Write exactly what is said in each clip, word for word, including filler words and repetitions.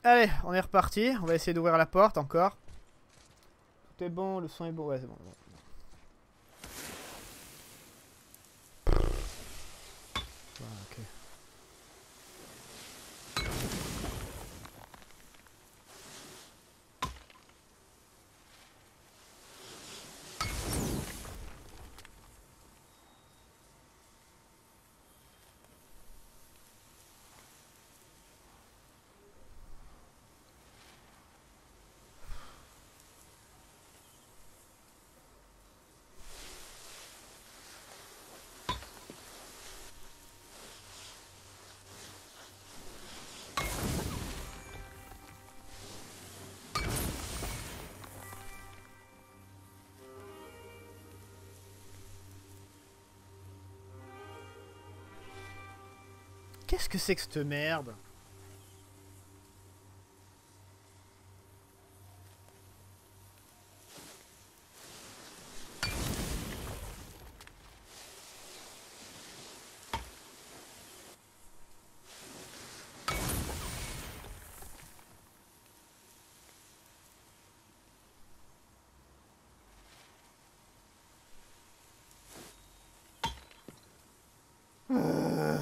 Allez, on est reparti. On va essayer d'ouvrir la porte encore. Tout est bon, le son est bon. Ouais, c'est bon. bon. Voilà, ok. Qu'est-ce que c'est que cette merde? Euh...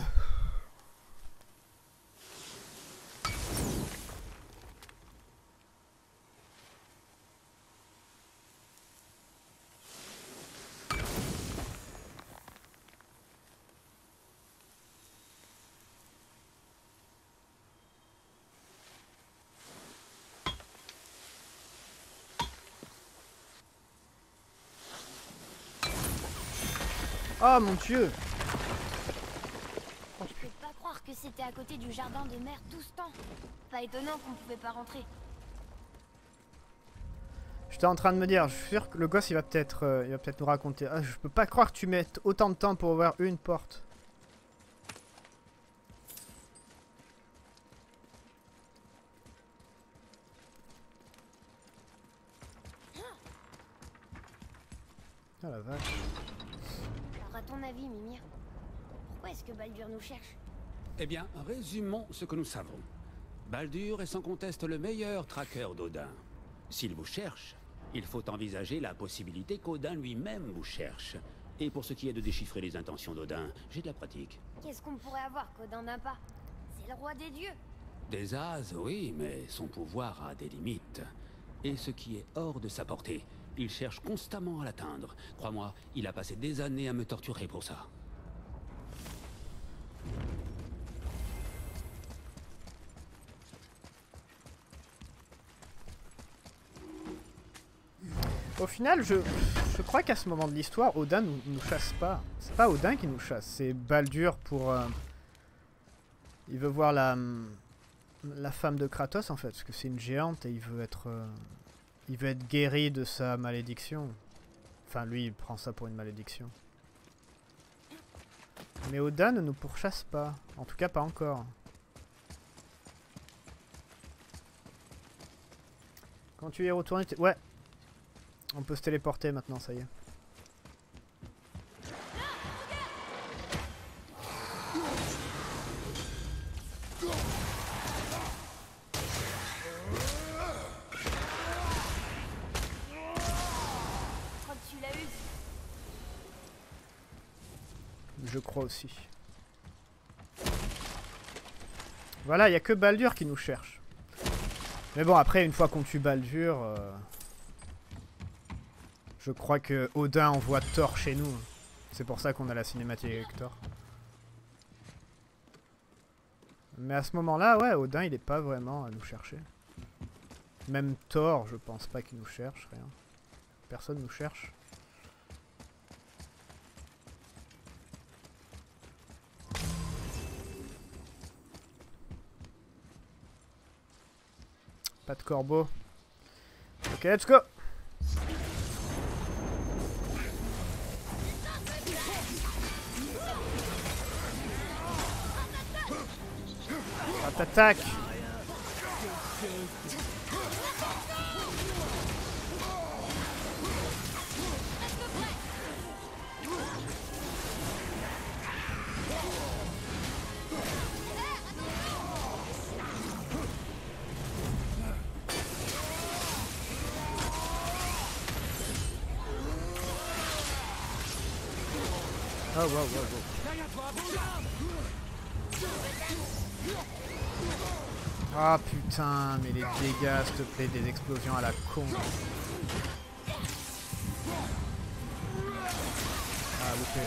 Oh mon dieu! Je peux pas croire que c'était à côté du jardin de mer tout ce temps. Pas étonnant qu'on pouvait pas rentrer. J'étais en train de me dire, je suis sûr que le gosse il va peut-être euh, il va peut-être nous raconter. Ah, je peux pas croire que tu mettes autant de temps pour ouvrir une porte. Ah la vache. Alors à ton avis, Mimir, pourquoi est-ce que Baldur nous cherche? Eh bien, résumons ce que nous savons. Baldur est sans conteste le meilleur tracker d'Odin. S'il vous cherche, il faut envisager la possibilité qu'Odin lui-même vous cherche. Et pour ce qui est de déchiffrer les intentions d'Odin, j'ai de la pratique. Qu'est-ce qu'on pourrait avoir qu'Odin n'a pas? C'est le roi des dieux. Des as, oui, mais son pouvoir a des limites. Et ce qui est hors de sa portée, il cherche constamment à l'atteindre. Crois-moi, il a passé des années à me torturer pour ça. Au final, je, je crois qu'à ce moment de l'histoire, Odin nous, nous chasse pas. C'est pas Odin qui nous chasse, c'est Baldur pour... Euh, il veut voir la, la femme de Kratos en fait, parce que c'est une géante et il veut être... Euh, il veut être guéri de sa malédiction. Enfin, lui, il prend ça pour une malédiction. Mais Odin ne nous pourchasse pas. En tout cas, pas encore. Quand tu y es retourné... Ouais. On peut se téléporter maintenant, ça y est. Je crois que tu l'as eu. Je crois aussi. Voilà, il n'y a que Baldur qui nous cherche. Mais bon, après, une fois qu'on tue Baldur... Euh... Je crois que Odin envoie Thor chez nous. C'est pour ça qu'on a la cinématique avec Thor. Mais à ce moment-là, ouais, Odin, il est pas vraiment à nous chercher. Même Thor, je pense pas qu'il nous cherche, rien. Personne nous cherche. Pas de corbeau. Ok, let's go! T'attaques. Oh wow, wow, wow. Ah putain, mais les dégâts, s'il te plaît, des explosions à la con. Ah, loupé.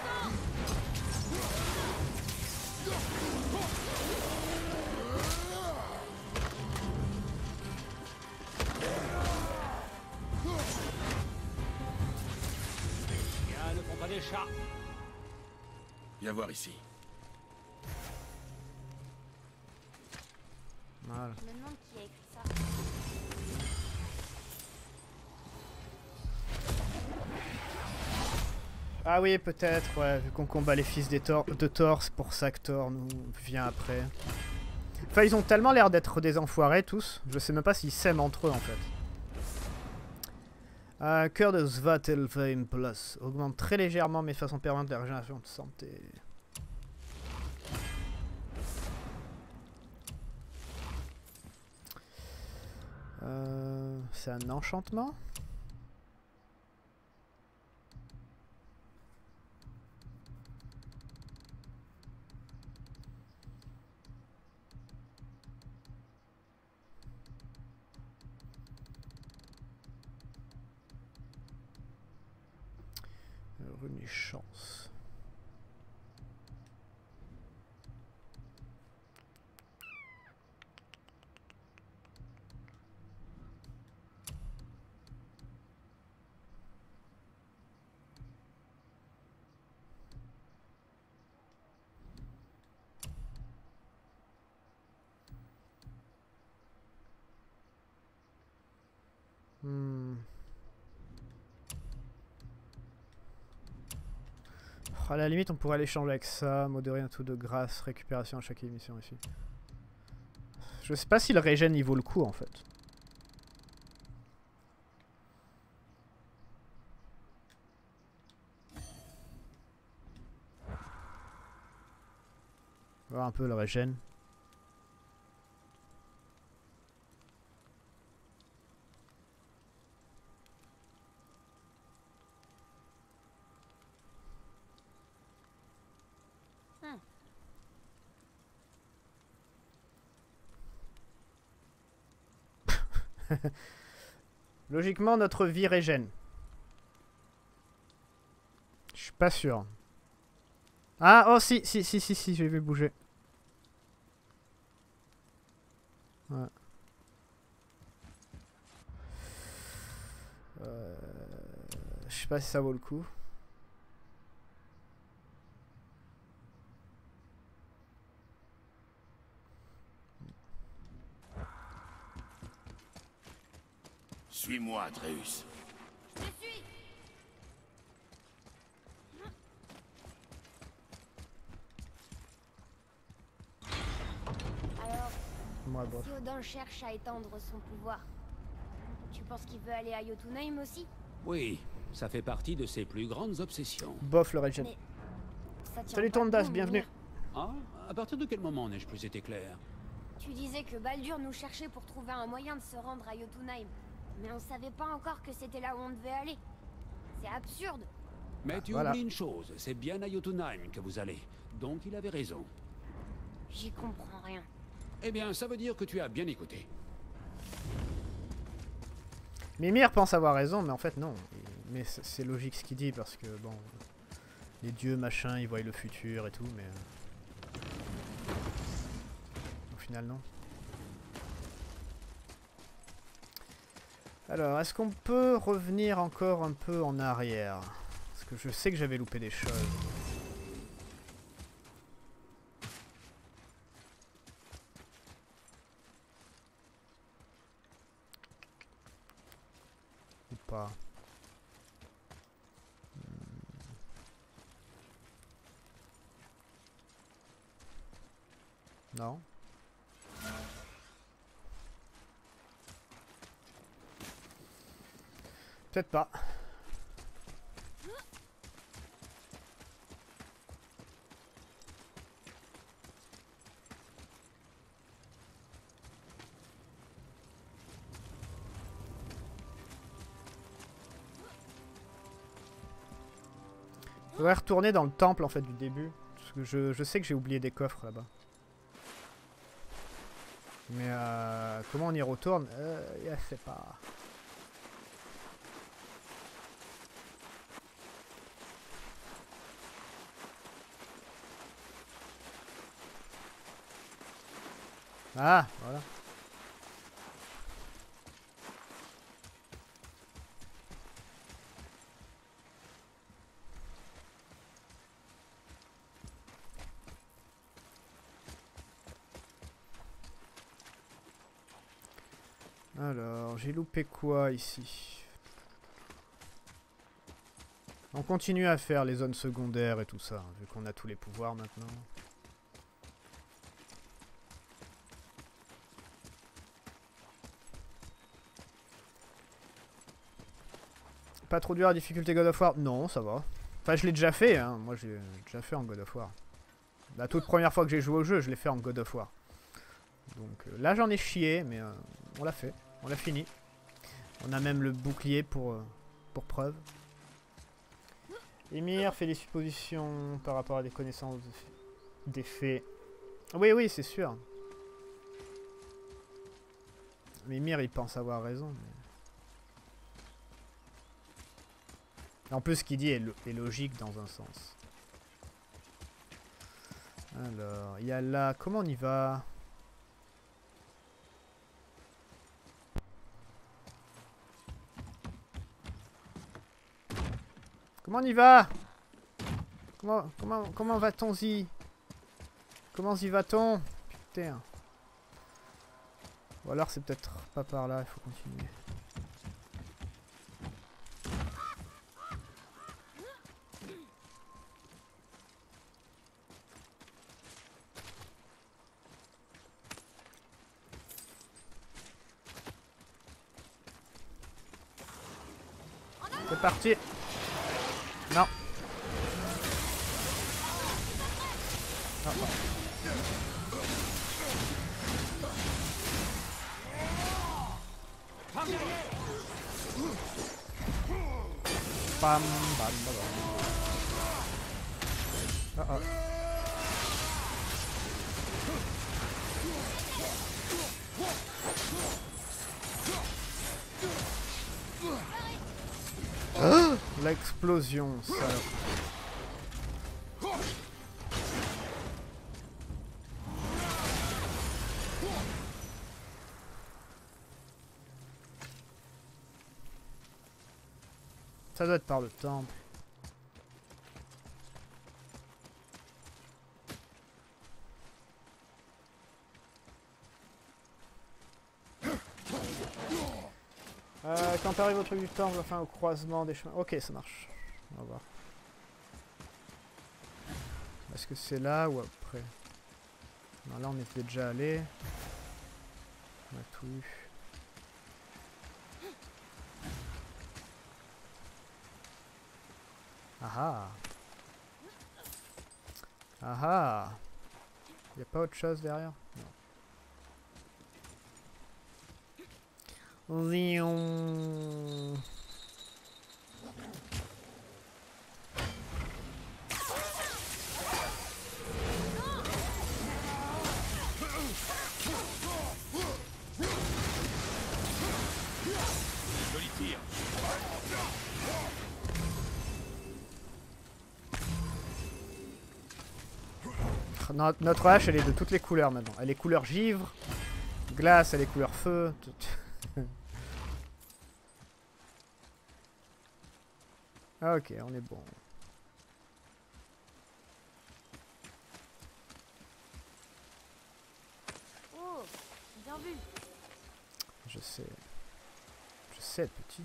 Rien ne font pas des chats. Viens voir ici. Voilà. Je me demande qui a écrit ça. Ah oui, peut-être, ouais, vu qu'on combat les fils des Thor, de Thor, c'est pour ça que Thor nous vient après. Enfin, ils ont tellement l'air d'être des enfoirés, tous. Je sais même pas s'ils s'aiment entre eux, en fait. Euh, cœur de Svartalfheim Plus. Augmente très légèrement, mais de façon permanente, la régénération de santé. Euh, c'est un enchantement? Renaissance. Hmm. À la limite, on pourrait l'échanger avec ça, modérer un taux de grâce, récupération à chaque émission ici. Je sais pas si le régène il vaut le coup en fait. Voir un peu le régène. Logiquement, notre vie régène. Je suis pas sûr. Ah, oh si, si, si, si, si, j'ai vu bouger. Ouais. Euh, je sais pas si ça vaut le coup. Suis-moi, Atreus. Je te suis. Alors, Moi, bof. si Odin cherche à étendre son pouvoir, tu penses qu'il veut aller à Jotunheim aussi? Oui, ça fait partie de ses plus grandes obsessions. Bof le régène. Mais ça tient Salut pas Tondas, debout, bienvenue. Mimir. Ah, à partir de quel moment n'ai-je plus été clair? Tu disais que Baldur nous cherchait pour trouver un moyen de se rendre à Jotunheim. Mais on savait pas encore que c'était là où on devait aller. C'est absurde. Mais tu voilà. oublies une chose, c'est bien à Jotunheim que vous allez. Donc il avait raison. J'y comprends rien. Eh bien, ça veut dire que tu as bien écouté. Mimir pense avoir raison, mais en fait non. Mais c'est logique ce qu'il dit parce que bon, les dieux machin, ils voient le futur et tout, mais euh, au final non. Alors, est-ce qu'on peut revenir encore un peu en arrière? Parce que je sais que j'avais loupé des choses. Ou pas. Non. Peut-être pas. faudrait retourner dans le temple en fait du début. Parce que je, je sais que j'ai oublié des coffres là-bas. Mais euh, comment on y retourne euh, Je sais pas. Ah, voilà. Alors, j'ai loupé quoi ici? On continue à faire les zones secondaires et tout ça, vu qu'on a tous les pouvoirs maintenant. Pas trop dur la difficulté God of War? Non, ça va. Enfin, je l'ai déjà fait, hein. Moi, j'ai déjà fait en God of War. La toute première fois que j'ai joué au jeu, je l'ai fait en God of War. Donc euh, là, j'en ai chié, mais euh, on l'a fait. On l'a fini. On a même le bouclier pour, euh, pour preuve. Emir fait des suppositions par rapport à des connaissances des faits. Oui, oui, c'est sûr. Mais Emir, il pense avoir raison. Mais... En plus, ce qu'il dit est, lo est logique dans un sens. Alors, il y a là... Comment on y va? Comment on y va? Comment, comment, comment va-t-on-y? Comment y va-t-on? Putain. Ou alors c'est peut-être pas par là, il faut continuer. C'est parti. Non. Non, non. Bam, bam, bam, bam. Uh -oh. Oh, l'explosion, ça. Ça doit être par le temple. Euh, quand t'arrives au truc du temple, enfin au croisement des chemins. Ok, ça marche. On va voir. Est-ce que c'est là ou après? Non, là on était déjà allé. On a tout eu. Ah ah. Ah ah. Y'a pas autre chose derrière? Non. Zion. Joli tir. Notre, notre hache, elle est de toutes les couleurs maintenant. Elle est couleur givre, glace, elle est couleur feu. Tout. Ah, ok, on est bon. Oh, bien vu. Je sais. Je sais, petit.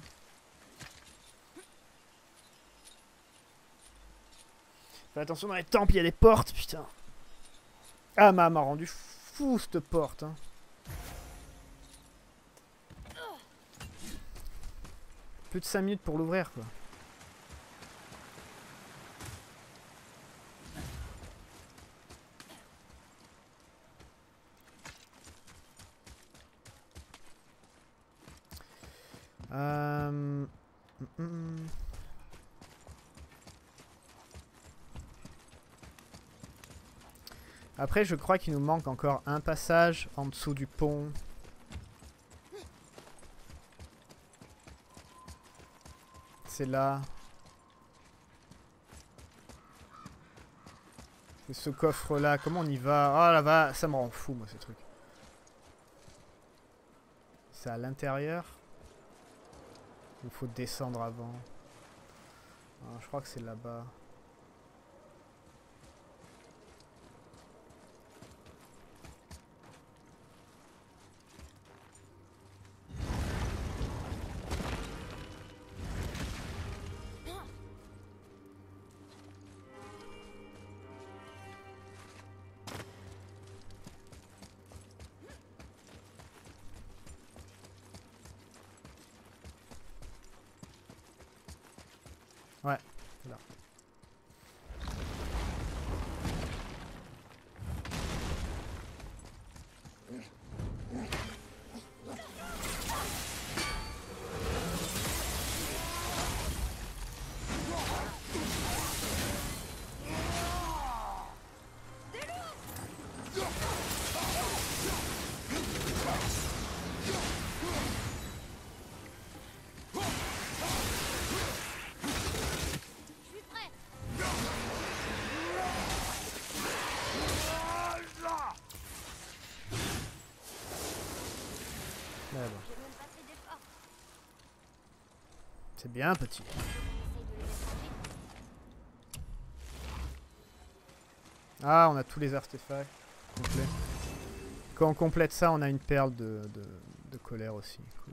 Fais attention dans les temples, il y a des portes, putain. Ah, m'a m'a rendu fou cette porte. Hein. Plus de cinq minutes pour l'ouvrir, quoi. Euh... Mm -mm. Après, je crois qu'il nous manque encore un passage en dessous du pont. C'est là. C'est ce coffre-là. Comment on y va? Oh là va, ça me rend fou, moi, ce truc. C'est à l'intérieur. Il faut descendre avant. Ah, je crois que c'est là-bas. Ouais, c'est là. C'est bien petit. Ah, on a tous les artefacts complets. Quand on complète ça, on a une perle de, de, de colère aussi. Cool.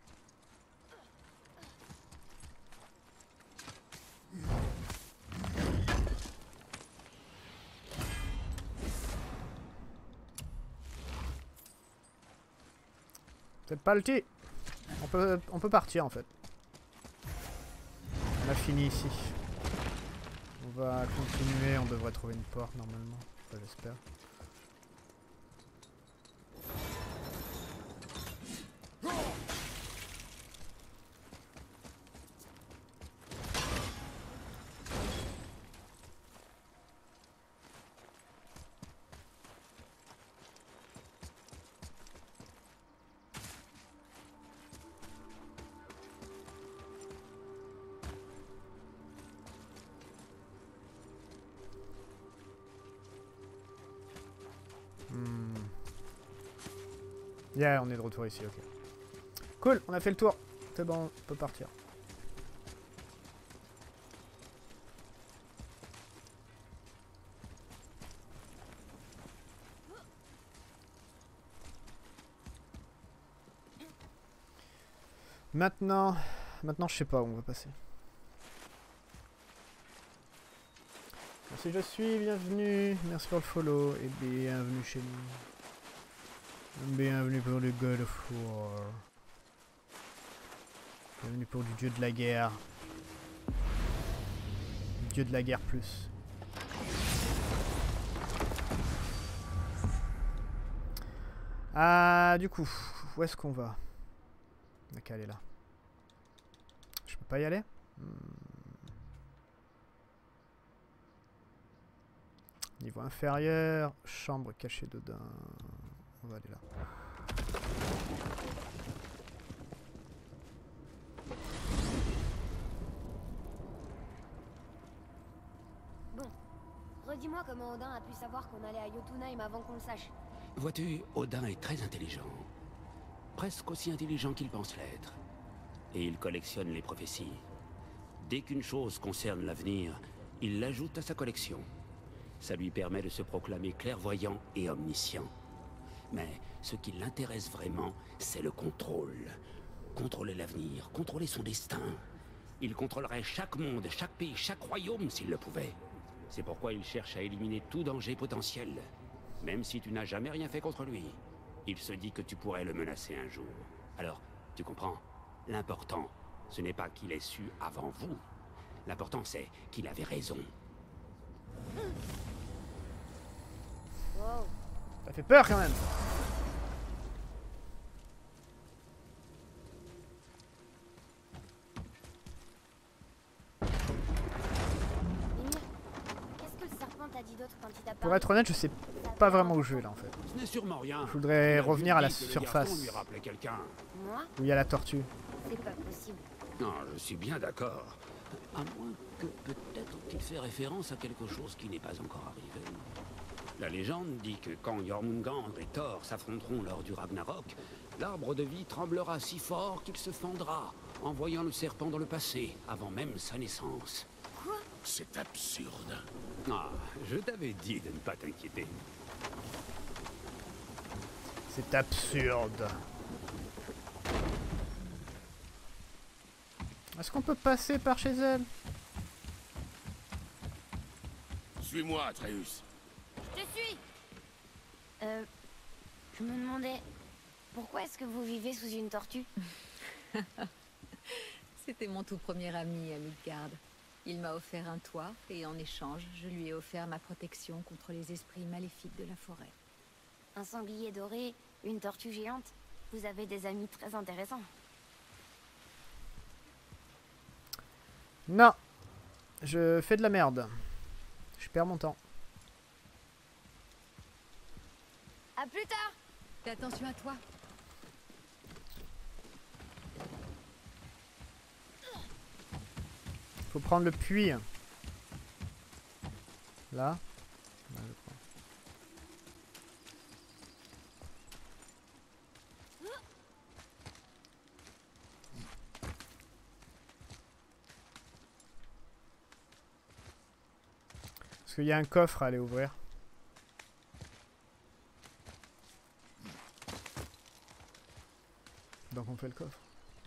C'est pas le petit. On peut, on peut partir en fait. On a fini ici. On va continuer, on devrait trouver une porte normalement. Enfin, j'espère. Yeah, on est de retour ici, ok. Cool, on a fait le tour. C'est bon, on peut partir. Maintenant, maintenant je sais pas où on va passer. Si je suis, bienvenue, merci pour le follow et bienvenue chez nous. Bienvenue pour le God of War. Bienvenue pour du dieu de la guerre. Dieu de la guerre plus. Ah, du coup, où est-ce qu'on va? On a qu'à aller là. Je peux pas y aller? hmm. Niveau inférieur, chambre cachée dedans. On va aller là. Bon, redis-moi comment Odin a pu savoir qu'on allait à Jotunheim avant qu'on le sache. Vois-tu, Odin est très intelligent. Presque aussi intelligent qu'il pense l'être. Et il collectionne les prophéties. Dès qu'une chose concerne l'avenir, il l'ajoute à sa collection. Ça lui permet de se proclamer clairvoyant et omniscient. Mais ce qui l'intéresse vraiment, c'est le contrôle. Contrôler l'avenir, contrôler son destin. Il contrôlerait chaque monde, chaque pays, chaque royaume s'il le pouvait. C'est pourquoi il cherche à éliminer tout danger potentiel. Même si tu n'as jamais rien fait contre lui. Il se dit que tu pourrais le menacer un jour. Alors, tu comprends? L'important, ce n'est pas qu'il ait su avant vous. L'important, c'est qu'il avait raison. Wow. Ça fait peur quand même. Mimir, qu'est-ce que le serpent t'a dit d'autre quand il t'a parlé? Pour être honnête, je sais pas vraiment où je vais là en fait. Ce n'est sûrement rien. Je voudrais Il a revenir à la dit que le surface. garçon lui rappelait quelqu'un. Moi, Où il y a la tortue. c'est pas possible. Non, je suis bien d'accord. À moins que peut-être qu'il fait référence à quelque chose qui n'est pas encore arrivé. La légende dit que quand Jormungandr et Thor s'affronteront lors du Ragnarok, l'arbre de vie tremblera si fort qu'il se fendra, envoyant le serpent dans le passé, avant même sa naissance. C'est absurde. Ah, je t'avais dit de ne pas t'inquiéter. C'est absurde. Est-ce qu'on peut passer par chez elle? Suis-moi, Atreus. Je te suis. Euh, je me demandais, pourquoi est-ce que vous vivez sous une tortue? C'était mon tout premier ami à Midgard. Il m'a offert un toit et en échange, je lui ai offert ma protection contre les esprits maléfiques de la forêt. Un sanglier doré, une tortue géante. Vous avez des amis très intéressants. Non. Je fais de la merde. Je perds mon temps. À plus tard. Fais attention à toi. Faut prendre le puits. Là. Là, je prends. Parce qu'il y a un coffre à aller ouvrir. Donc on fait le coffre.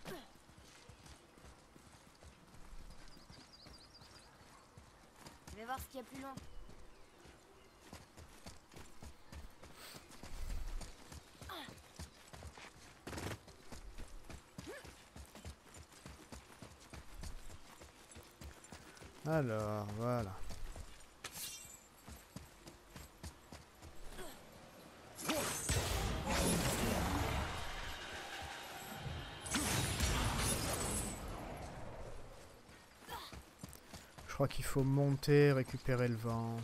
Je vais voir ce qu'il y a plus loin. Alors, voilà. Je crois qu'il faut monter, récupérer le vent.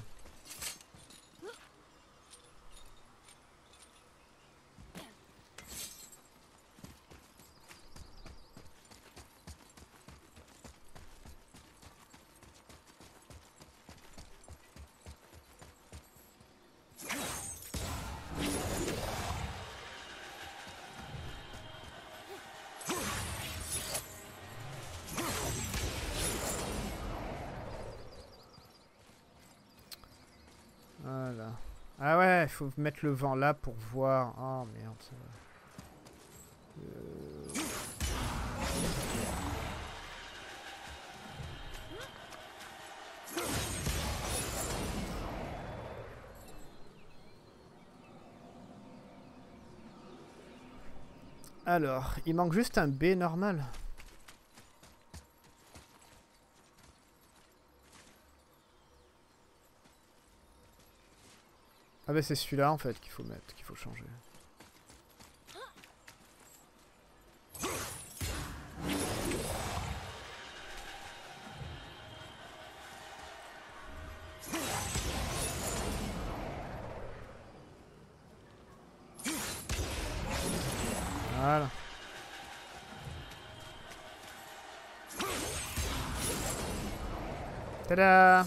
Voilà. Ah ouais, il faut mettre le vent là pour voir. Oh merde, ça va. Euh... Alors, il manque juste un B normal. Ah bah c'est celui-là en fait qu'il faut mettre, qu'il faut changer. Voilà. Tada!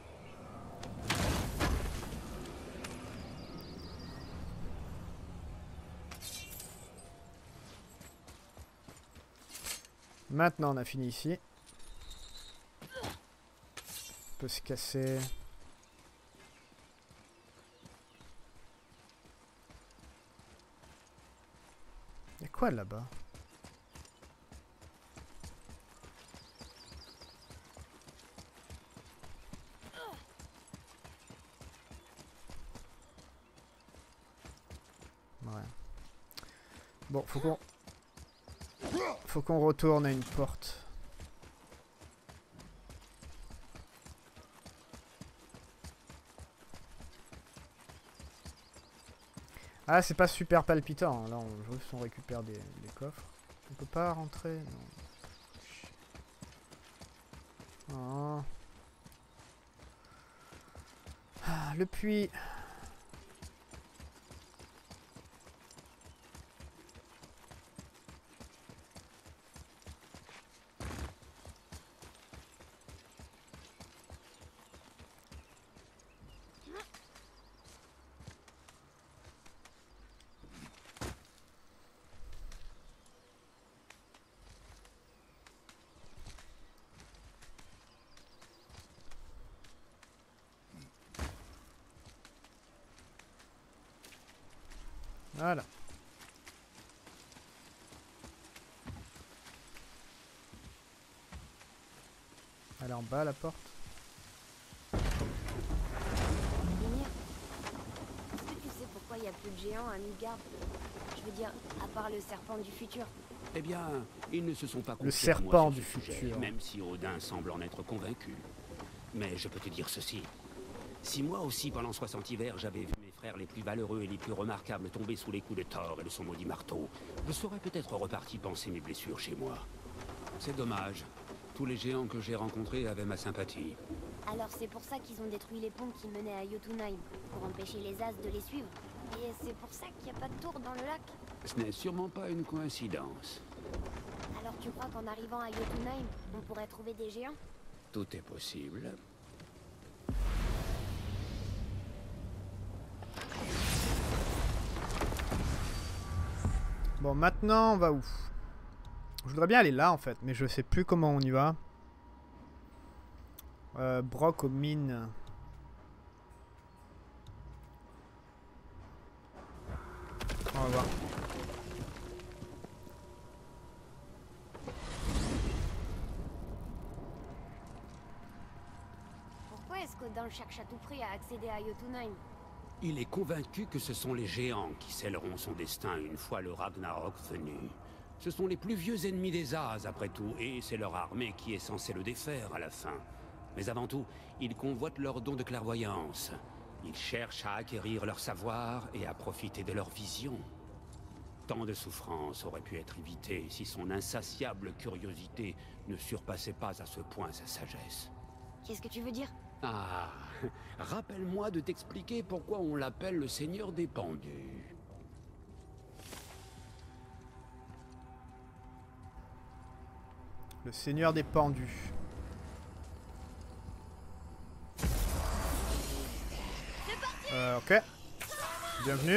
Maintenant on a fini ici. On peut se casser. Y'a quoi là-bas? Ouais. Bon, faut qu'on... Faut qu'on retourne à une porte. Ah, c'est pas super palpitant. Là, on, juste on récupère des, des coffres. On peut pas rentrer. Non. Oh. Ah, le puits. Voilà. Elle est en bas, la porte. Ymir, est-ce que tu sais pourquoi il n'y a plus de géants à Midgard? Je veux dire, à part le serpent du futur. Eh bien, ils ne se sont pas Le confiés à moi serpent sur du ce sujet, futur. même si Odin semble en être convaincu. Mais je peux te dire ceci. Si moi aussi, pendant soixante hivers, j'avais vu mes frères les plus valeureux et les plus remarquables tomber sous les coups de Thor et de son maudit marteau, je serais peut-être reparti panser mes blessures chez moi. C'est dommage. Tous les géants que j'ai rencontrés avaient ma sympathie. Alors c'est pour ça qu'ils ont détruit les ponts qui menaient à Jotunheim, pour empêcher les As de les suivre. Et c'est pour ça qu'il n'y a pas de tour dans le lac. Ce n'est sûrement pas une coïncidence. Alors tu crois qu'en arrivant à Jotunheim, on pourrait trouver des géants? Tout est possible. Bon, maintenant, on va où? Je voudrais bien aller là, en fait, mais je sais plus comment on y va. Euh, Brock aux mines. On va voir. Pourquoi est-ce qu'Odin cherche à tout prix à accéder à Jotunheim? Il est convaincu que ce sont les géants qui scelleront son destin une fois le Ragnarok venu. Ce sont les plus vieux ennemis des As, après tout, et c'est leur armée qui est censée le défaire à la fin. Mais avant tout, ils convoitent leur don de clairvoyance. Ils cherchent à acquérir leur savoir et à profiter de leur vision. Tant de souffrances auraient pu être évitées si son insatiable curiosité ne surpassait pas à ce point sa sagesse. Qu'est-ce que tu veux dire? Ah, rappelle-moi de t'expliquer pourquoi on l'appelle le Seigneur des Pendus. Le Seigneur des Pendus. Euh, ok. Bienvenue.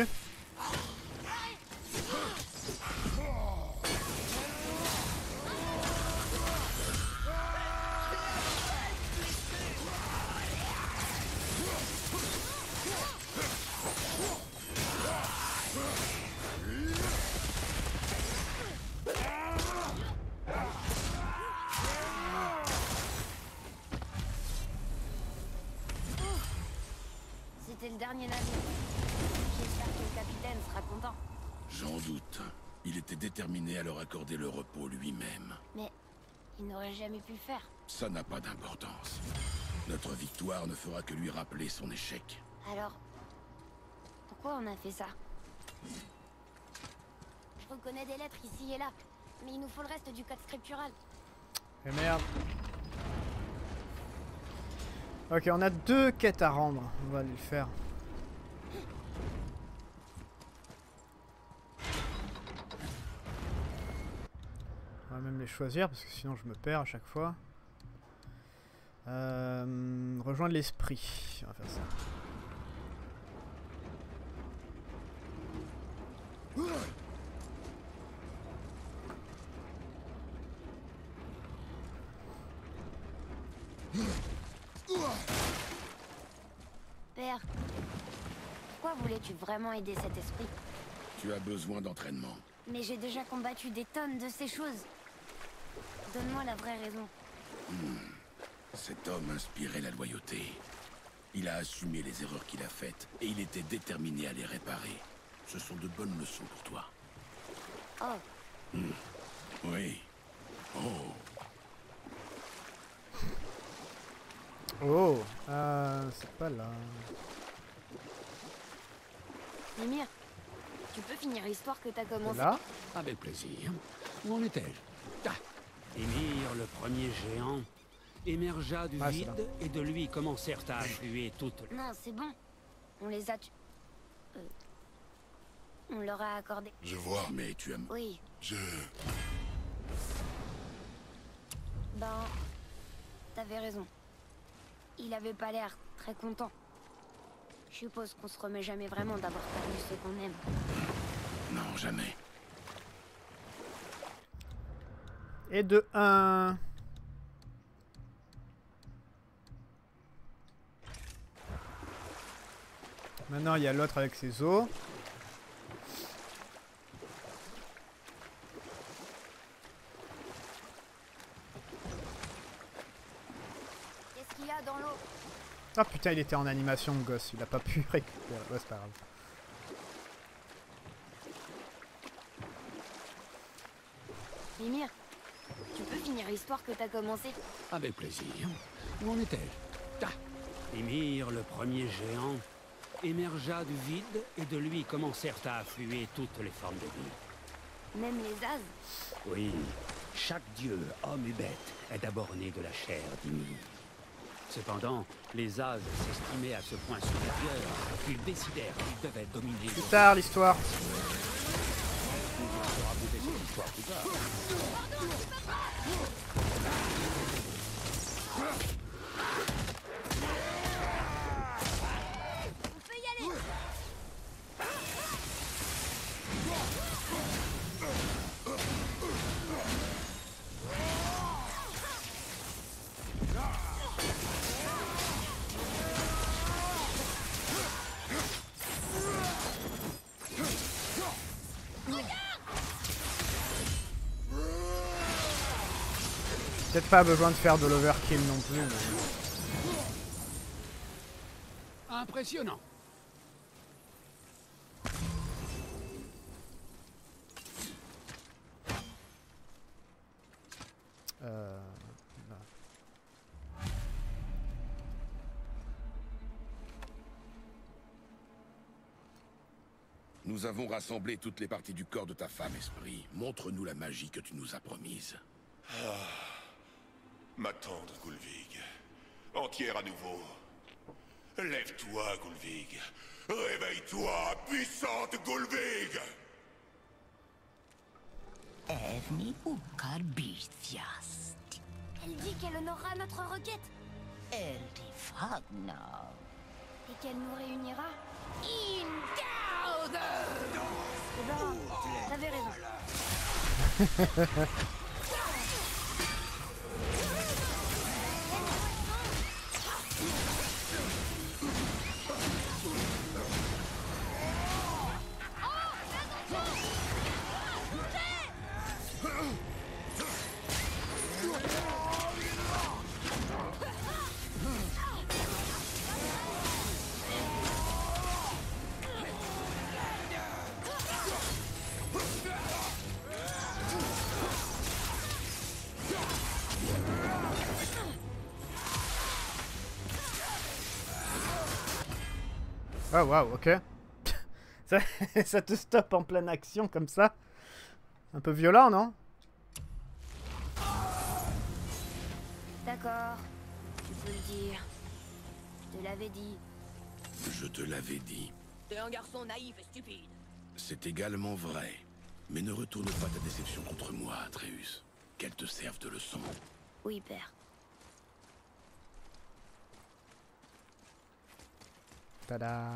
C'était le dernier navire. J'espère que le capitaine sera content. J'en doute. Il était déterminé à leur accorder le repos lui-même. Mais il n'aurait jamais pu le faire. Ça n'a pas d'importance. Notre victoire ne fera que lui rappeler son échec. Alors, pourquoi on a fait ça? Je reconnais des lettres ici et là, mais il nous faut le reste du code scriptural. Et merde. Ok, on a deux quêtes à rendre. On va les faire. On va même les choisir parce que sinon je me perds à chaque fois. Euh, rejoindre l'esprit. On va faire ça. Père, pourquoi voulais-tu vraiment aider cet esprit? Tu as besoin d'entraînement. Mais j'ai déjà combattu des tonnes de ces choses. Donne-moi la vraie raison. Hmm. Cet homme inspirait la loyauté. Il a assumé les erreurs qu'il a faites et il était déterminé à les réparer. Ce sont de bonnes leçons pour toi. Oh, Hmm. Oui. Oh. Oh, euh, c'est pas là. Ymir, tu peux finir l'histoire que t'as C'est commencé? là. Avec plaisir. Où en étais-je? Ah, Ymir, le premier géant, émergea du Ah, c'est là. vide et de lui commencèrent à affluer toutes... Non, c'est bon. On les a tu... Euh, on leur a accordé... Je vois, mais tu aimes... Oui, Je... ben... T'avais raison. Il avait pas l'air très content. Je suppose qu'on se remet jamais vraiment d'avoir perdu ce qu'on aime. Non, jamais. Et de un. Maintenant, il y a l'autre avec ses os. Ah putain, il était en animation, le gosse. Il a pas pu récupérer. Ouais, c'est pas grave. Mimir, tu peux finir l'histoire que t'as commencée? Avec plaisir. Où en étais-je? Ah, Ymir, le premier géant, émergea du vide et de lui commencèrent à affluer toutes les formes de vie. Même les As? Oui, chaque dieu, homme et bête, est d'abord né de la chair d'Ymir. Cependant, les As s'estimaient à ce point supérieurs qu'ils décidèrent qu'ils devaient dominer... Plus tard, l'histoire. On va raconter cette histoire plus tard. On peut y aller! Peut-être pas besoin de faire de l'overkill non plus. Mais... Impressionnant. Euh... là. Nous avons rassemblé toutes les parties du corps de ta femme, esprit. Montre-nous la magie que tu nous as promise. Ah, ma tendre Gulvig, entière à nouveau. Lève-toi, Gulvig. Réveille-toi, puissante Gulvig. Evni ukar bithiast. Elle dit qu'elle honorera notre requête Eldi fagna. et qu'elle nous réunira. Indauda. Eh ben, t'avais raison. Oh waouh, ok. ça, ça te stoppe en pleine action comme ça. Un peu violent, non? D'accord, tu peux le dire. Je te l'avais dit. Je te l'avais dit. T'es un garçon naïf et stupide. C'est également vrai. Mais ne retourne pas ta déception contre moi, Atreus. Qu'elle te serve de leçon. Oui, père. Tada.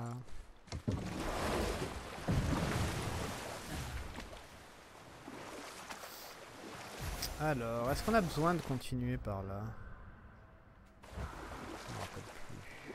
Alors, est-ce qu'on a besoin de continuer par là? Je me rappelle plus.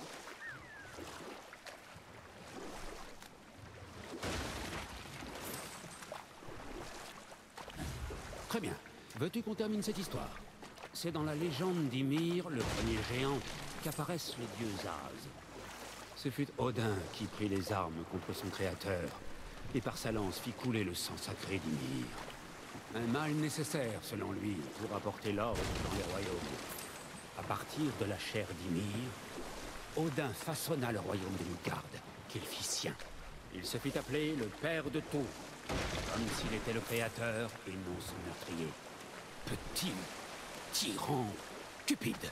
Très bien. Veux-tu qu'on termine cette histoire? C'est dans la légende d'Ymir, le premier géant, qu'apparaissent les dieux As. Ce fut Odin qui prit les armes contre son créateur, et par sa lance fit couler le sang sacré d'Ymir. Un mal nécessaire, selon lui, pour apporter l'ordre dans les royaumes. À partir de la chair d'Ymir, Odin façonna le royaume de Midgard, qu'il fit sien. Il se fit appeler le père de tout, comme s'il était le créateur et non son meurtrier. Petit, tyran, cupide.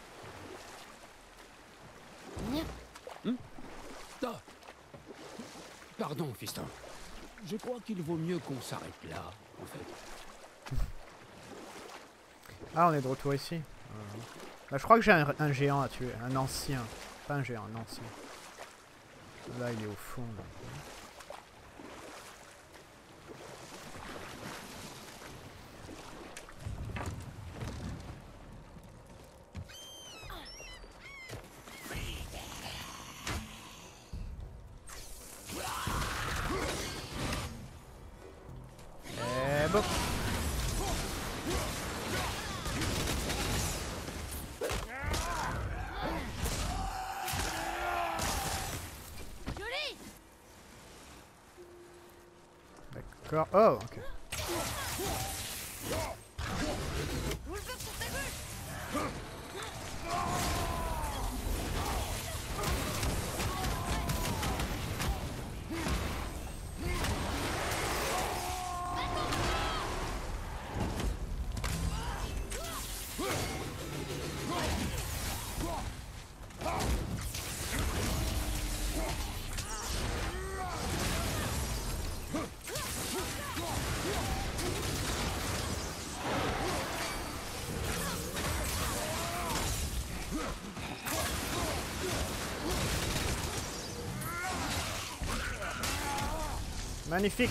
Mimir, Ah. Pardon, fiston. Je crois qu'il vaut mieux qu'on s'arrête là, en fait. Ah, on est de retour ici. Euh, bah, je crois que j'ai un, un géant à tuer. Un ancien. Pas un géant, un ancien. Là, il est au fond. Là. Et bon. D'accord. Oh, ok. Magnifique.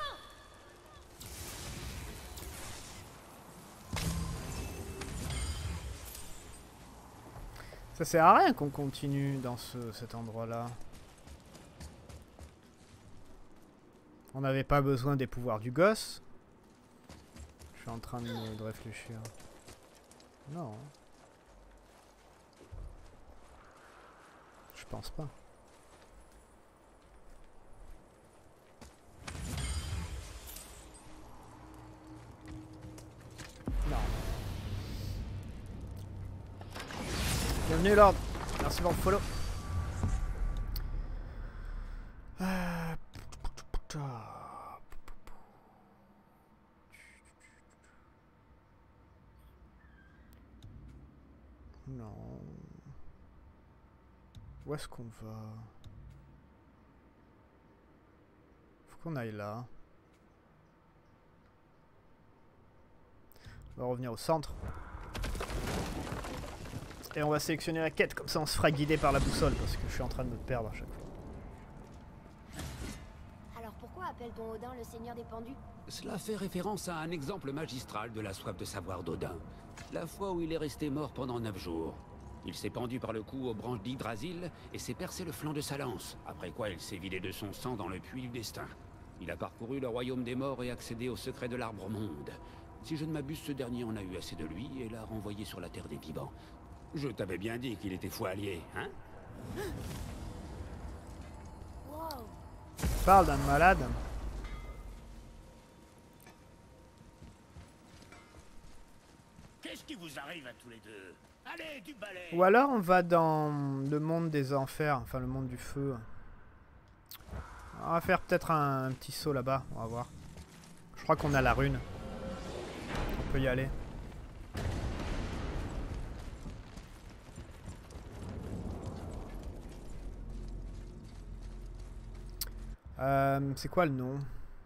Ça sert à rien qu'on continue dans ce, cet endroit-là. On n'avait pas besoin des pouvoirs du gosse. Je suis en train de, de réfléchir. Non. Je pense pas. Non. Bienvenue Lord. Merci pour le follow. Euh... Non. Où est-ce qu'on va? Faut qu'on aille là. On va revenir au centre. Et on va sélectionner la quête, comme ça on se fera guider par la boussole, parce que je suis en train de me perdre à chaque fois. Alors pourquoi appelle-t-on Odin le seigneur des pendus? Cela fait référence à un exemple magistral de la soif de savoir d'Odin. La fois où il est resté mort pendant neuf jours. Il s'est pendu par le cou aux branches d'Yggdrasil et s'est percé le flanc de sa lance, après quoi il s'est vidé de son sang dans le puits du destin. Il a parcouru le royaume des morts et accédé au secret de l'arbre monde. Si je ne m'abuse, ce dernier en a eu assez de lui et l'a renvoyé sur la terre des vivants. Je t'avais bien dit qu'il était fou allié, hein? Wow. Parle d'un malade. Qu'est-ce qui vous arrive à tous les deux? Allez, du balai! Ou alors on va dans le monde des enfers, enfin le monde du feu. On va faire peut-être un, un petit saut là-bas, on va voir. Je crois qu'on a la rune. On peut y aller. Euh, c'est quoi le nom?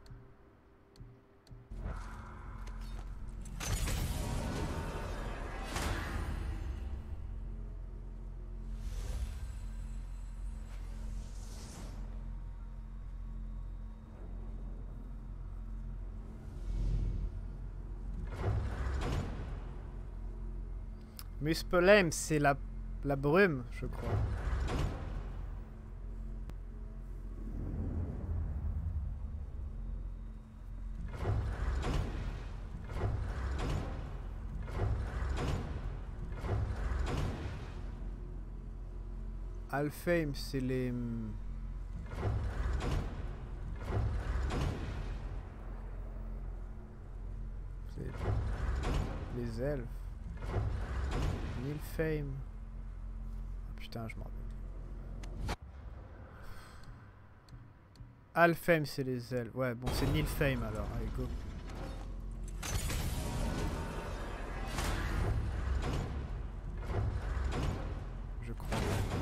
Muspelheim, c'est la, la brume, je crois. Alfheim, c'est les... C'est les elfes. Nilfheim. Oh, putain, je m'en rappelle. Alfheim, c'est les elfes. Ouais, bon, c'est Nilfheim alors. Allez, go. Je crois.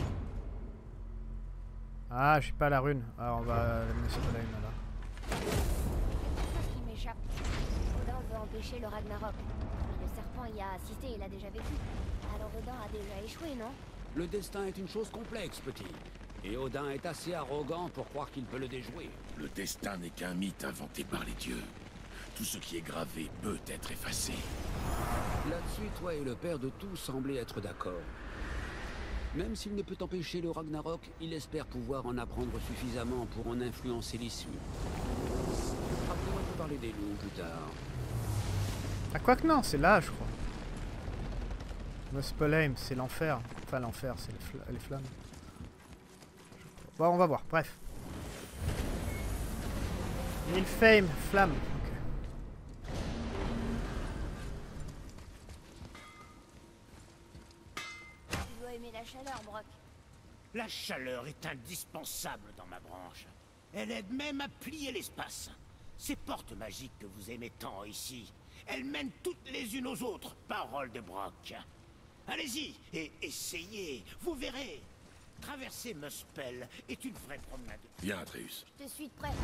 Ah, j'ai pas la rune. Ah, on va la Muspelheim alors. Quelque chose qui m'échappe. Odin veut empêcher le Ragnarok. Le serpent y a assisté, il a déjà vécu. Alors Odin a déjà échoué, non? Le destin est une chose complexe, petit. Et Odin est assez arrogant pour croire qu'il peut le déjouer. Le destin n'est qu'un mythe inventé par les dieux. Tout ce qui est gravé peut être effacé. Là-dessus, toi et le père de tout semblez être d'accord. Même s'il ne peut empêcher le Ragnarok, il espère pouvoir en apprendre suffisamment pour en influencer l'issue. Après, on peut parler des loups plus tard. Ah, quoi que non, c'est là, je crois. Muspelheim, c'est l'enfer. Enfin, l'enfer, c'est les, fl les flammes. Bon, on va voir, bref. Nilfheim, flamme. Ok. Tu dois aimer la chaleur, Brock. La chaleur est indispensable dans ma branche. Elle aide même à plier l'espace. Ces portes magiques que vous aimez tant ici, elles mènent toutes les unes aux autres, parole de Brock. Allez-y et essayez, vous verrez. Traverser Muspel est une vraie promenade. Viens, Atreus. Je te suis de près.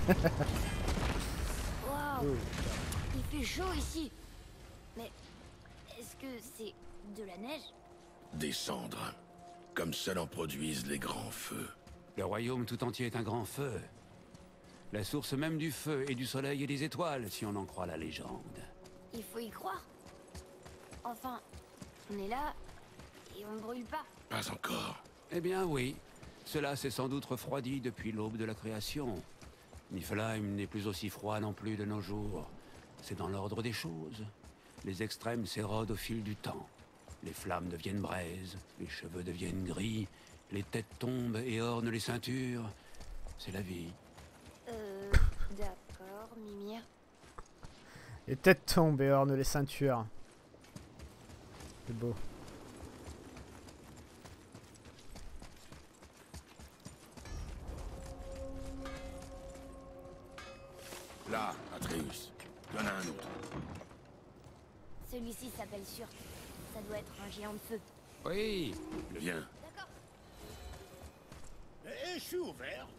Waouh, il fait chaud ici. Mais est-ce que c'est de la neige? Des cendres. Comme seuls en produisent les grands feux. Le royaume tout entier est un grand feu. La source même du feu et du soleil et des étoiles, si on en croit la légende. Il faut y croire. Enfin, on est là et on ne brûle pas. Pas encore. Eh bien oui, cela s'est sans doute refroidi depuis l'aube de la création. Niflheim n'est plus aussi froid non plus de nos jours. C'est dans l'ordre des choses. Les extrêmes s'érodent au fil du temps. Les flammes deviennent braises, les cheveux deviennent gris, les têtes tombent et ornent les ceintures. C'est la vie. Euh, d'accord, Mimir. Les têtes tombent et ornent les ceintures. C'est beau. Là, Atreus. Il y en a un autre. Celui-ci s'appelle Surte. Ça doit être un géant de feu. Oui, Viens. D'accord. Et je suis ouvert.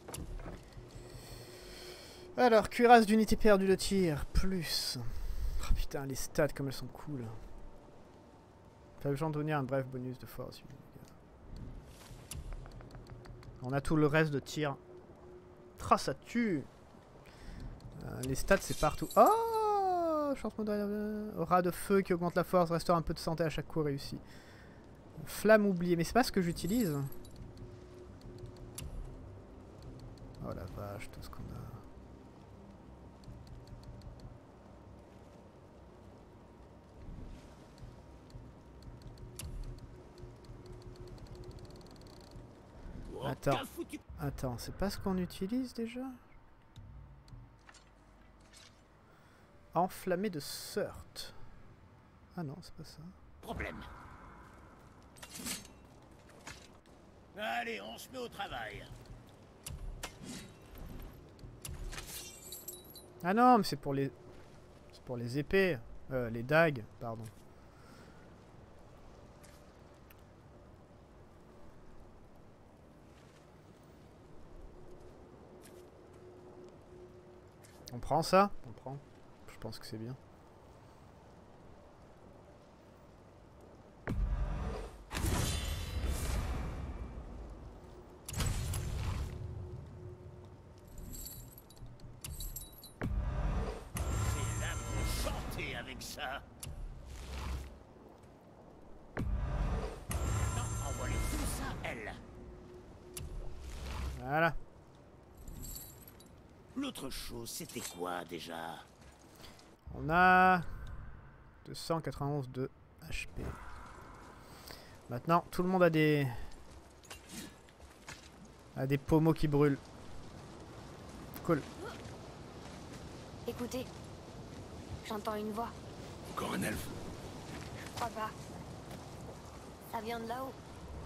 Alors, cuirasse d'unité perdue de tir, plus. Oh putain, les stats comme elles sont cool. Faible chance de donner un bref bonus de force. On a tout le reste de tir. Tra, ça tue. Euh, les stats c'est partout. Oh, chance moderne. Aura de feu qui augmente la force, restaure un peu de santé à chaque coup réussi. Flamme oubliée, mais c'est pas ce que j'utilise. Oh la vache, tout ce qu'on a. Attends, attends, c'est pas ce qu'on utilise déjà? Enflammé de Surte. Ah non, c'est pas ça. Problème. Allez, on se met au travail. Ah non, mais c'est pour les... C'est pour les épées. Euh, les dagues, pardon. On prend ça? On prend. Je pense que c'est bien. C'est là pour chanter avec ça. Non, envoie-les tout ça, elle. Voilà. L'autre chose, c'était quoi déjà? On a deux cent quatre-vingt-onze de H P. Maintenant, tout le monde a des... a des pommeaux qui brûlent. Cool. Écoutez, j'entends une voix. Encore un elfe. Je crois pas. Ça vient de là-haut.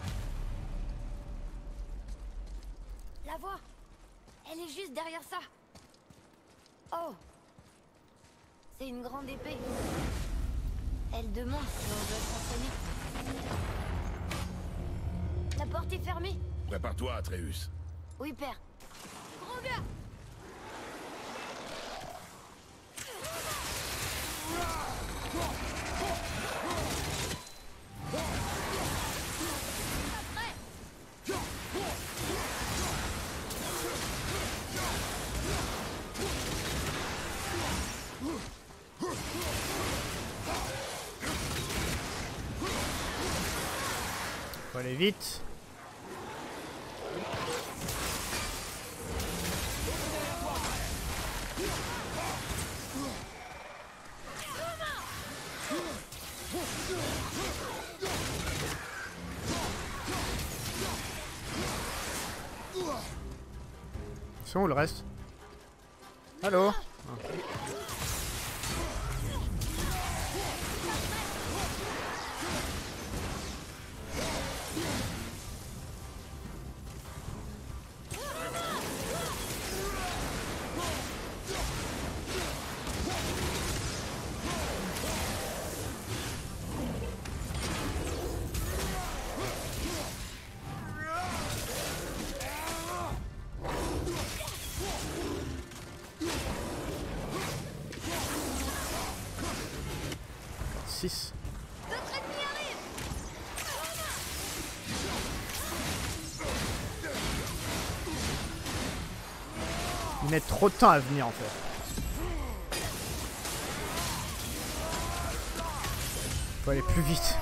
La voix, elle est juste derrière ça. Oh, c'est une grande épée. Elle demande si on veut s'entraîner. La porte est fermée. Prépare-toi, Atreus. Oui, père. Gros gars. Faut aller vite. C'est où le reste? Allô? six. Ils mettent trop de temps à venir en fait. Faut aller plus vite.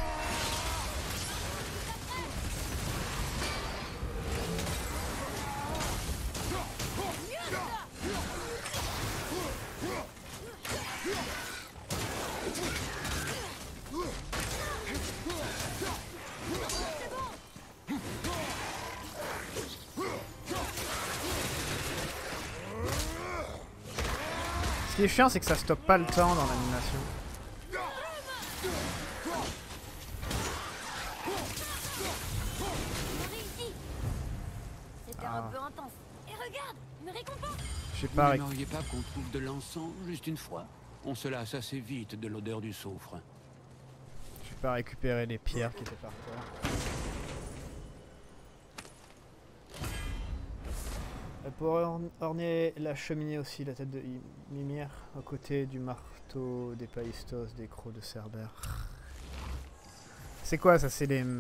Ce qui est chiant, c'est que ça stoppe pas le temps dans l'animation. C'était un peu intense. Et regarde, une récompense. Je sais Vous pas. n'aimeriez pas qu'on trouve de l'encens juste une fois? On se lasse assez vite de l'odeur du soufre. Je vais pas récupérer les pierres qui étaient par terre. Pour orn- orner la cheminée aussi, la tête de I- Mimir, à côté du marteau des Païstos, des crocs de Cerbère. C'est quoi ça? C'est les...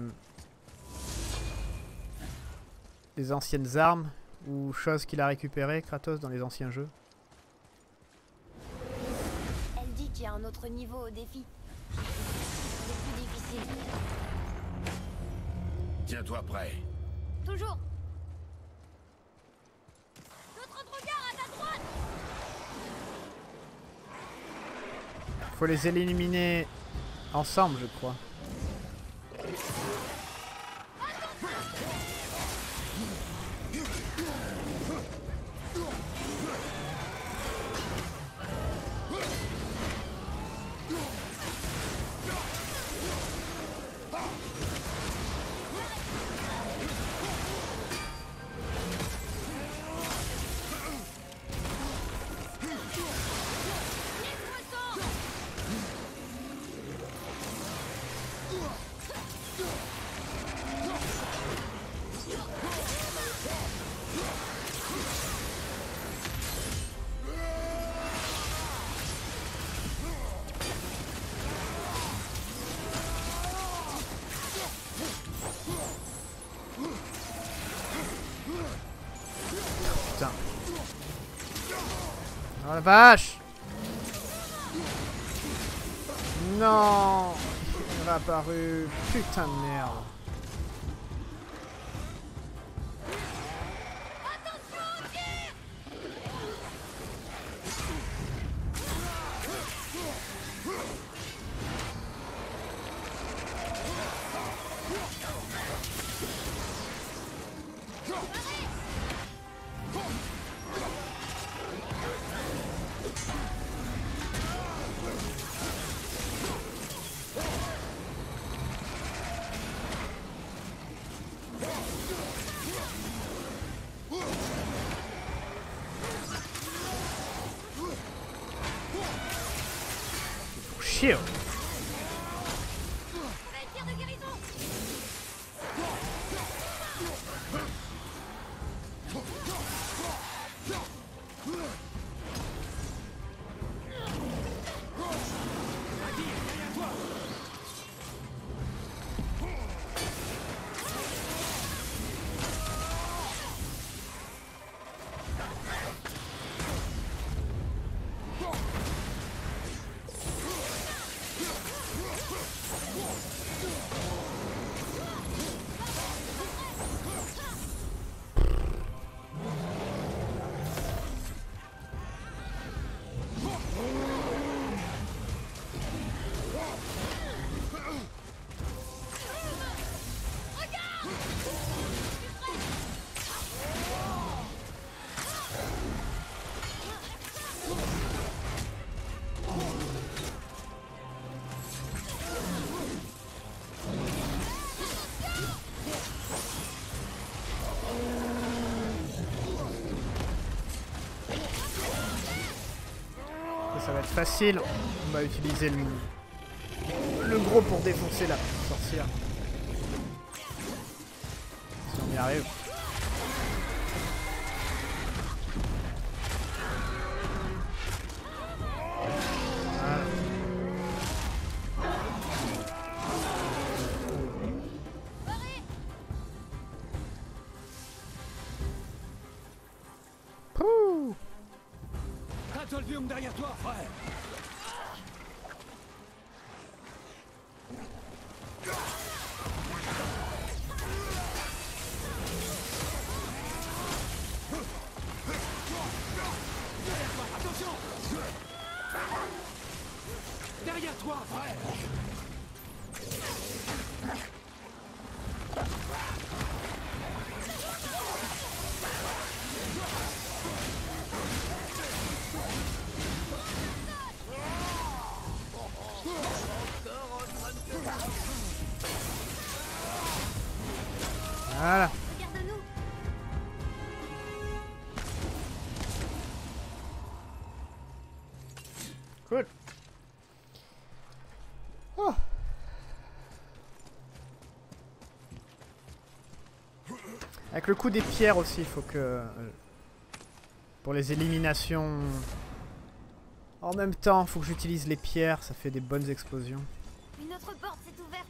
les anciennes armes ou choses qu'il a récupérées, Kratos, dans les anciens jeux? Elle dit qu'il y a un autre niveau au défi. C'est plus difficile. Tiens-toi prêt. Toujours. Notre regard à ta droite. Faut les éliminer ensemble, je crois. Putain. Oh la vache! Non! Il est apparu. Putain de merde. Chier. Ça, ça va être facile. On va utiliser le, le gros pour défoncer la sorcière. Si on y arrive. Voilà. Pouh. Atolvium derrière toi, frère. Attention. Derrière toi, frère. Voilà. Regarde-nous. Cool. Oh. Avec le coup des pierres aussi, il faut que... Euh, pour les éliminations... En même temps, il faut que j'utilise les pierres, ça fait des bonnes explosions. Une autre porte s'est ouverte.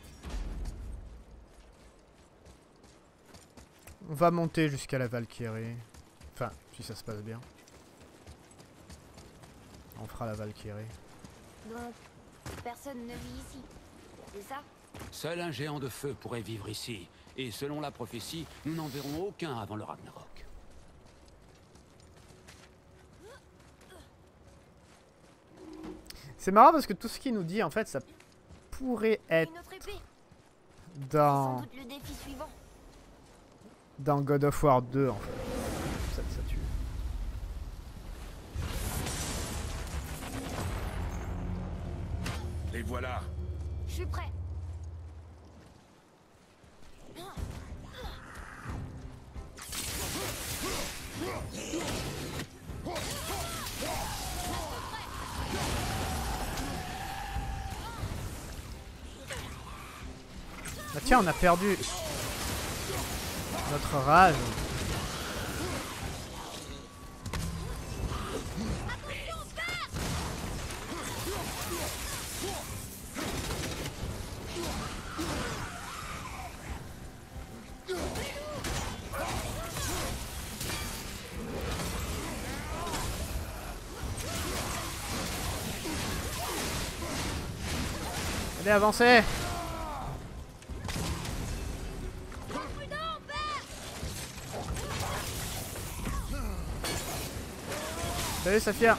On va monter jusqu'à la Valkyrie. Enfin, si ça se passe bien. On fera la Valkyrie. Donc, personne ne vit ici. C'est ça? Seul un géant de feu pourrait vivre ici. Et selon la prophétie, nous n'en verrons aucun avant le Ragnarok. C'est marrant parce que tout ce qu'il nous dit, en fait, ça pourrait être Une autre épée. dans... Sans doute le défi suivant. dans God of War deux, en fait. Ça, ça tue. Les voilà. Je suis prêt. Bah tiens, on a perdu notre rage. Allez, avancez! Salut Saphir.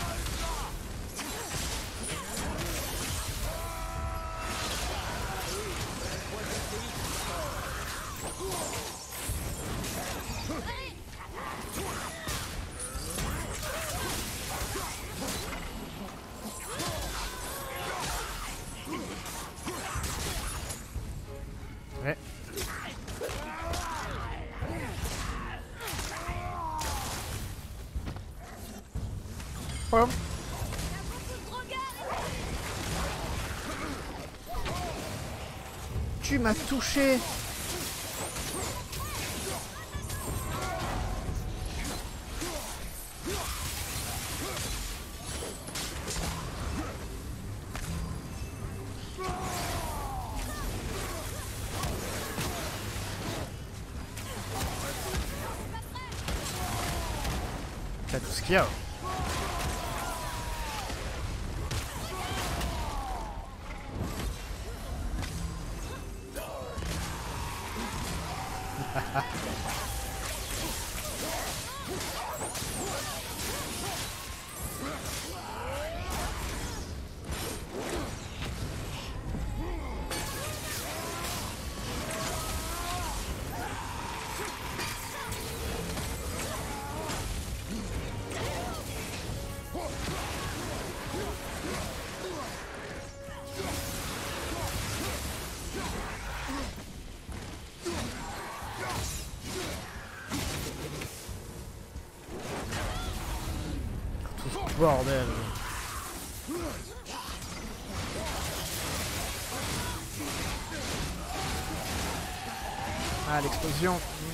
Ouais. Oh. Tu m'as touché. T'as tout ce qu'il y a. Bordel. Ah, l'explosion.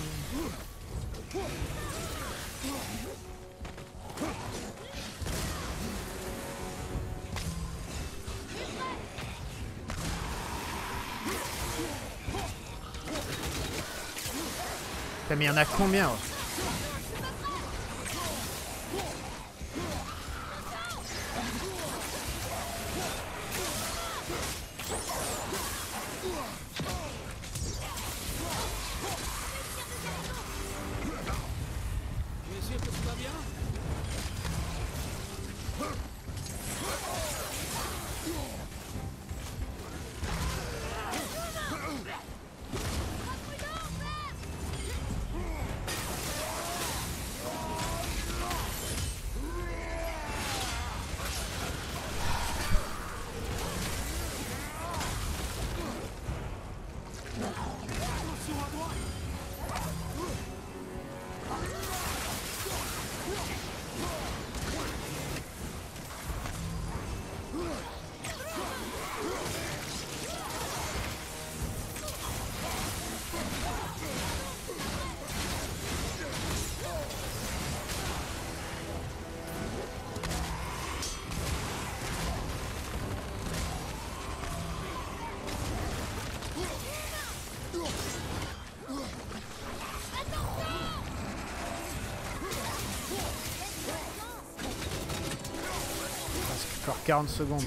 Putain, mais il y en a combien? Ouais. Encore quarante secondes.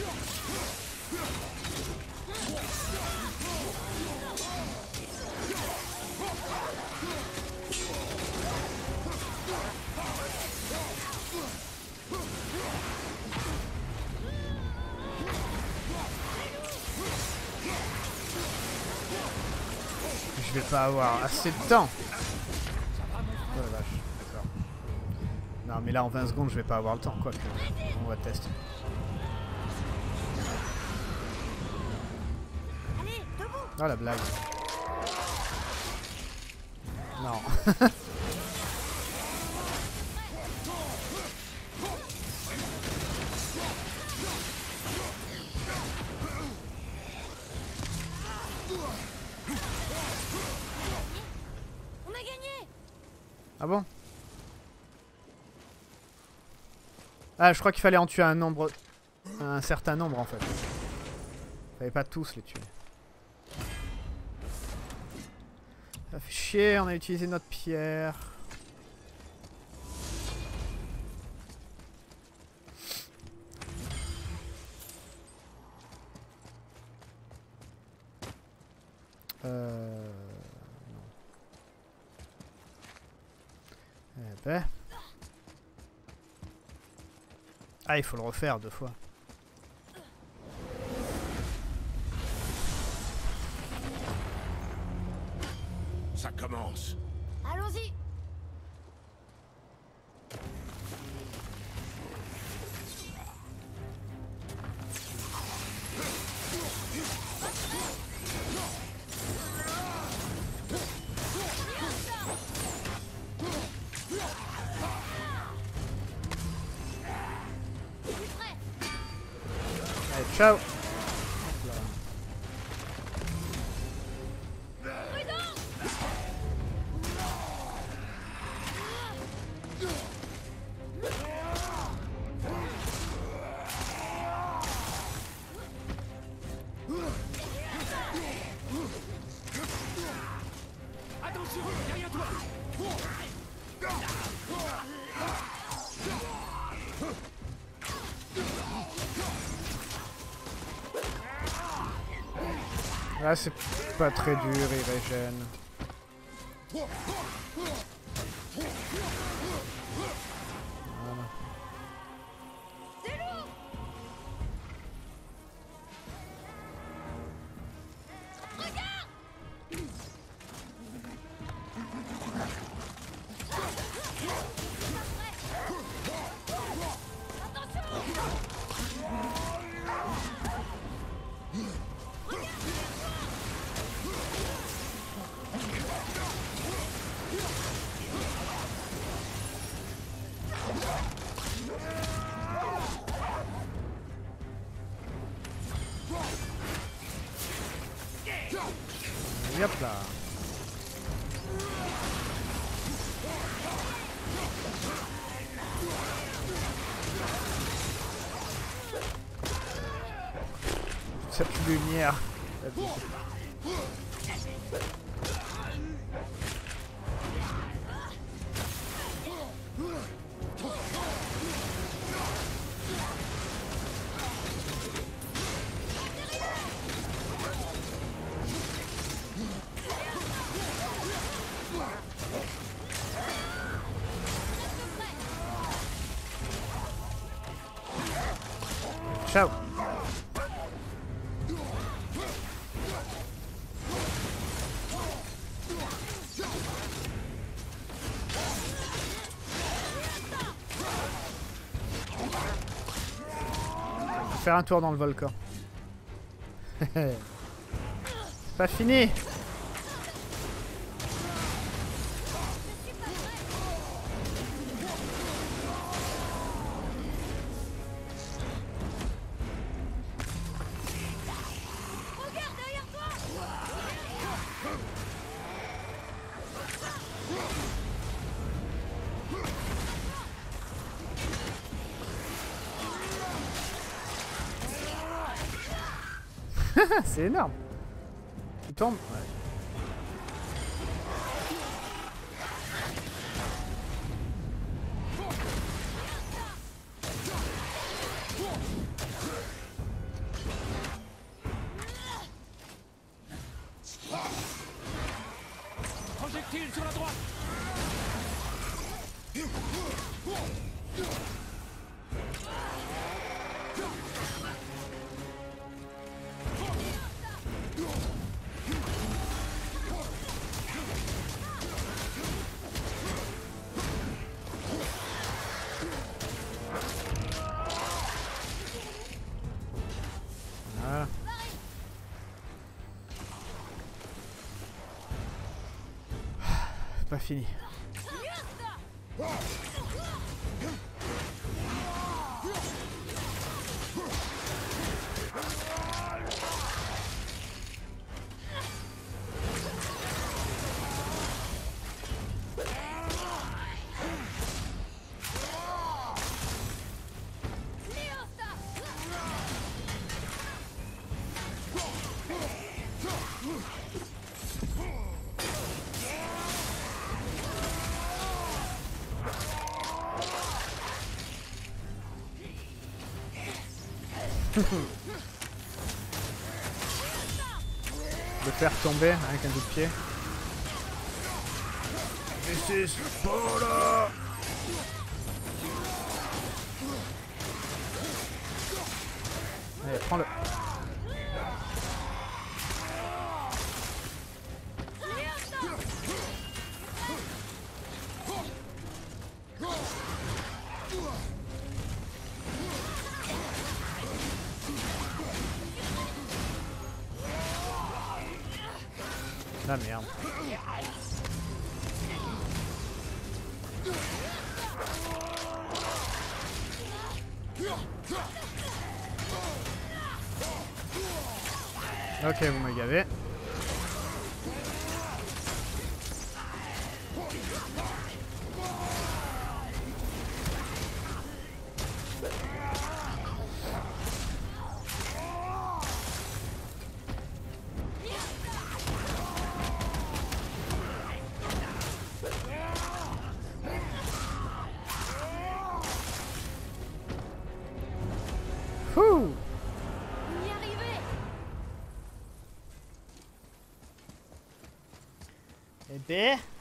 Je vais pas avoir assez de temps. Oh la vache, d'accord. Non mais là en vingt secondes je vais pas avoir le temps, quoi que. On va tester. Oh la blague. Non. On a gagné. Ah bon? Ah, je crois qu'il fallait en tuer un nombre... Un certain nombre, en fait. Fallait pas tous les tuer. Ça fait chier, on a utilisé notre pierre. Euh... Non. Eh ben... Ah, il faut le refaire deux fois. Ça commence. Allons-y. Allez, ciao. Là, c'est pas très dur, il régène. Voilà. Hop là. lumière. Ciao. Faire un tour dans le volcan. C'est pas fini. C'est énorme. Il tombe. Ouais. Projectile sur la droite. Voilà. Pas fini. Le faire tomber avec un coup de pied. This is Sparta! Allez, prends-le. Ah merde. Ok, vous me gavez. Fouh! Y arriver. Eh ben...